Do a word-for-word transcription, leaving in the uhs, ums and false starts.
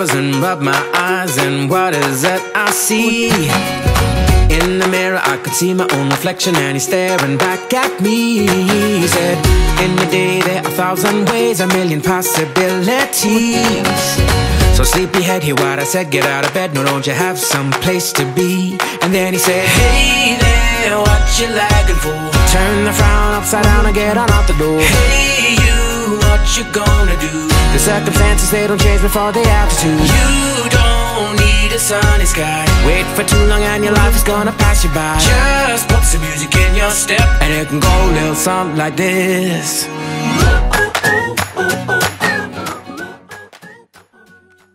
covers and rub my eyes, and what is that I see? In the mirror I could see my own reflection, and he's staring back at me. He said, in the day there are a thousand ways, a million possibilities. So sleepyhead, hear what I said, get out of bed, no, don't you have some place to be? And then he said, hey there, what you lagging for? Turn the frown upside down and get on out the door. Hey you, what you gonna do? The circumstances, they don't change before the altitude. You don't need a sunny sky. Wait for too long and your life is gonna pass you by. Just put some music in your step, and it can go a little something like this. Oh, oh, oh, oh.